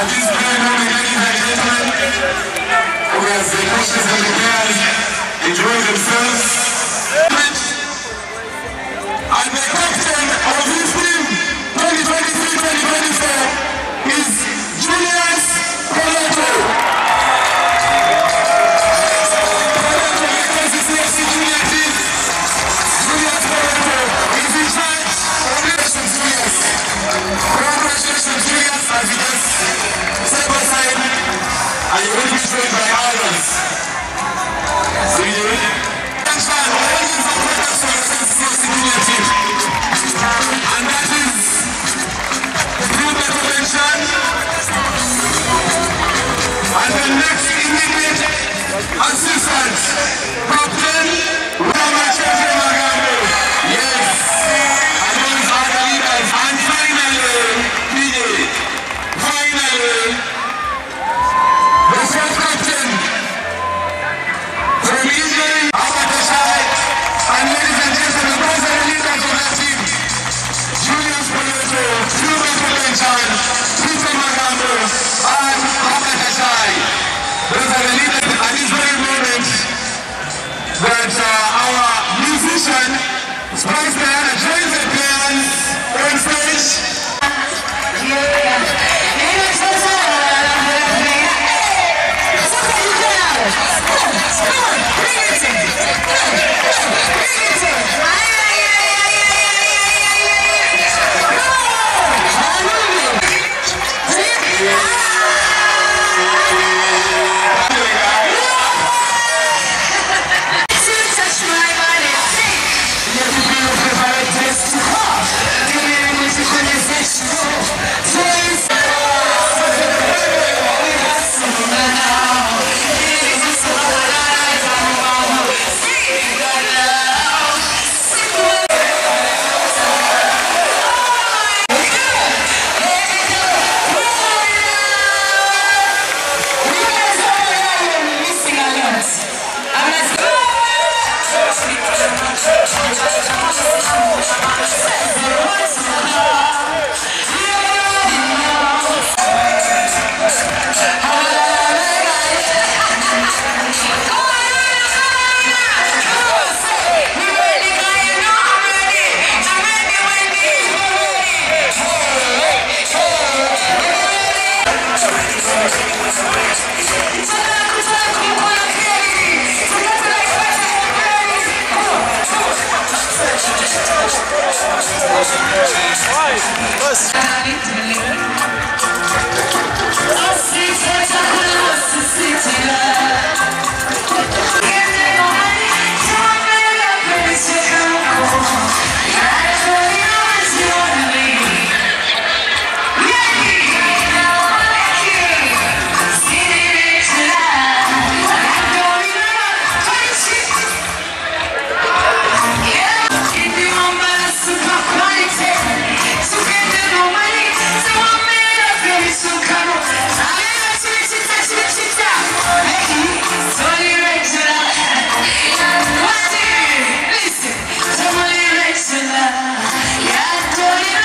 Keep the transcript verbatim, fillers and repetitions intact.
At this very moment, ladies and gentlemen, as the coaches and the players enjoy themselves, and the captain of this team, twenty twenty-three twenty twenty-four, is Julius Poloto. Poloto, because it's the F C Junior team. Julius Poloto is in charge. Congratulations, Julius. Congratulations, Julius, as you just step aside, and you will be joined by others. So you will attention, ladies and gentlemen, the F C Junior team. And that is group intervention. And the next immediate assistant, Captain Ramachandra Magambo. Yes. And those are the leaders. And finally, P A. Finally, the first captain from Israel, Abatashai. And ladies and gentlemen, those are the leaders of that team. Julius Poloto, Group intervention, Peter Magambo, and Abatashai. Those are the leaders at this very moment that uh, our musician, Spice Diana, joins the players on stage. Right,